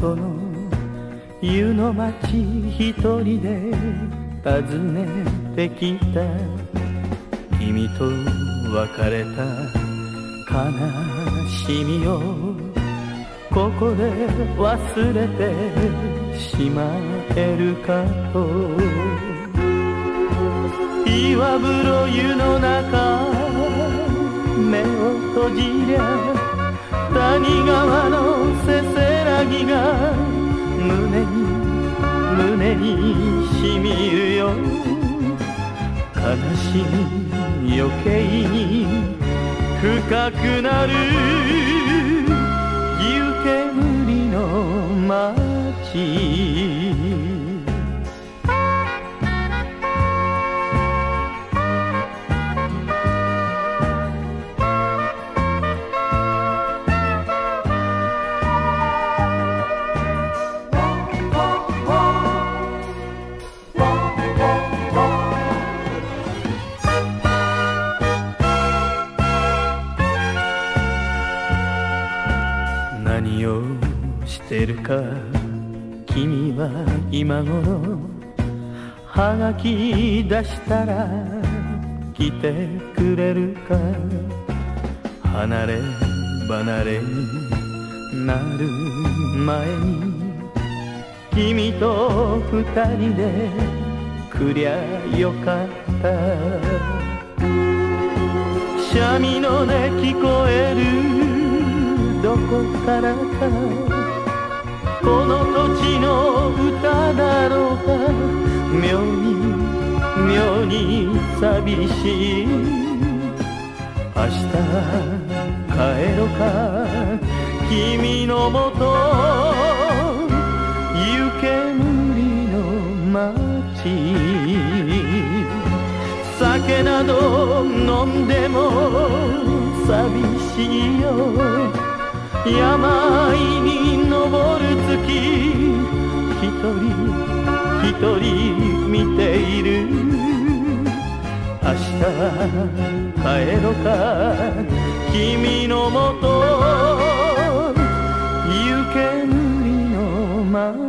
都の湯の町一人で訪ねてきた。君と別れた悲しみをここで忘れてしまえるかと。岩風呂湯の中目を閉じりゃ谷川のせせらぎが胸にしみるよ。悲しみ余計に深くなる湯煙の街。何をしてるか君は今頃。はがき出したら来てくれるか。離れ離れになる前に君と二人でくりゃよかった。三味の音聞こえるどこからか。この土地の歌だろうか。妙に寂しい。明日帰ろか君のもと。湯煙の街。酒など飲んでも寂しいよ。山に登る月一人見ている。明日帰ろか君のもと。湯煙の街。